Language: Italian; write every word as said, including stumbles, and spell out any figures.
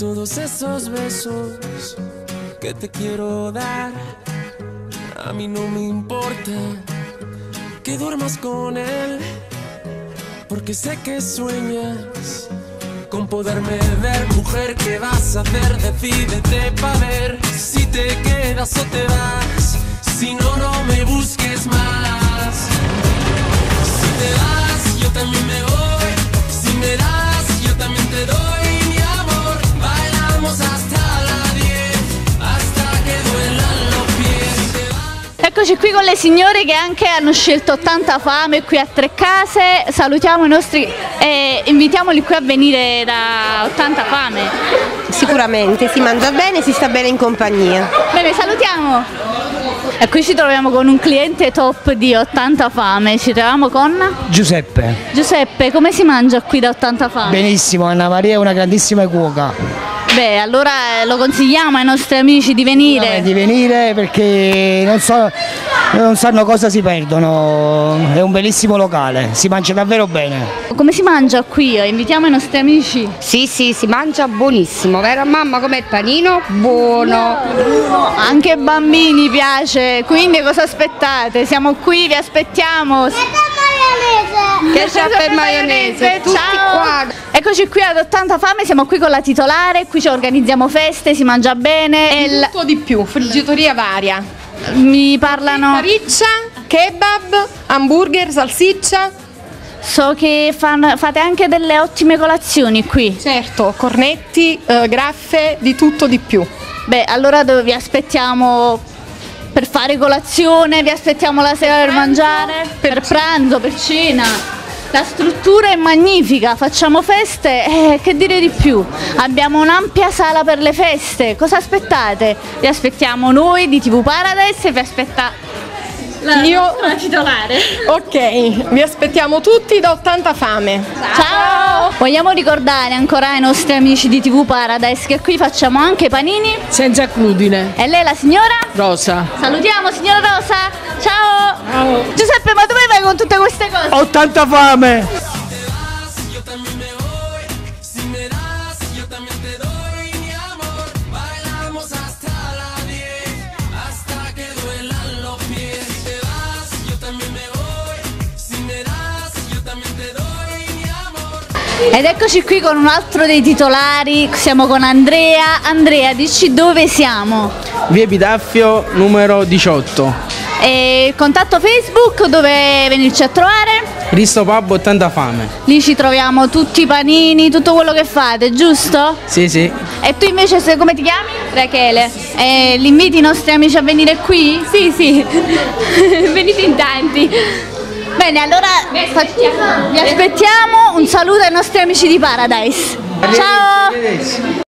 todos esos besos que te quiero dar. A mí no me importa que duermas con él, porque sé que sueñas con poderme ver. Mujer, ¿qué vas a hacer? Decídete pa' ver si te quedas o te vas. Si no, no me busques más. Si te vas, yo también me voy. Si me das, yo también te doy mi amor. Bailamos hasta la diez, hasta che duelan los pies. Si te vas... Eccoci qui con le signore che anche hanno scelto ottanta Fame qui a Trecase. Salutiamo i nostri e invitiamoli qui a venire da ottanta Fame. Sicuramente, si mangia bene, si sta bene in compagnia. Bene, salutiamo! E qui ci troviamo con un cliente top di ottanta Fame. Ci troviamo con Giuseppe. Giuseppe, come si mangia qui da ottanta Fame? Benissimo, Anna Maria è una grandissima cuoca. Beh, allora lo consigliamo ai nostri amici di venire. Di venire perché non, so, non sanno cosa si perdono, è un bellissimo locale, si mangia davvero bene. Come si mangia qui? Invitiamo i nostri amici. Sì, sì, si mangia buonissimo, vero mamma? Com'è il panino? Buono. Anche ai bambini piace, quindi cosa aspettate? Siamo qui, vi aspettiamo. Che c'è per maionese? Tutti Ciao. qua. Eccoci qui ad ottanta Fame, siamo qui con la titolare, qui ci organizziamo feste, si mangia bene. E Tutto di più, friggitoria varia. mi parlano. Riccia, kebab, hamburger, salsiccia. So che fan- fate anche delle ottime colazioni qui. Certo, cornetti, eh, graffe, di tutto di più. Beh, allora dove vi aspettiamo per fare colazione, vi aspettiamo la sera per mangiare, per pranzo, per cena. La struttura è magnifica, facciamo feste, eh, che dire di più? Abbiamo un'ampia sala per le feste, cosa aspettate? Vi aspettiamo noi di T V Paradise e vi aspetta la, Io- la titolare. Ok, vi aspettiamo tutti da ottanta Fame. Ciao! Vogliamo ricordare ancora ai nostri amici di T V Paradise che qui facciamo anche panini. Senza glutine. E lei la signora? Rosa. Salutiamo signora Rosa! Ciao! Ciao. Giuseppe, ma dove vai con tutte queste cose? ottanta Fame! Si te vas, yo también me voy. Si me das, yo también te doy mi amor. Bailamos hasta la diez, hasta que duelan los pies. Si te vas, yo también me voy. Si me das, yo también te doy mi amor. Ed eccoci qui con un altro dei titolari, siamo con Andrea. Andrea, dici dove siamo? Via Epitaffio numero diciotto. E il contatto Facebook dove venirci a trovare? Risto Pub ottanta Fame. Lì ci troviamo tutti i panini, tutto quello che fate, giusto? Sì, sì. E tu invece se- come ti chiami? Rachele. E li inviti i nostri amici a venire qui? Sì, sì. Venite in tanti. Bene, allora fa- vi aspettiamo. Un saluto ai nostri amici di Paradise. Ciao! Arrivederci.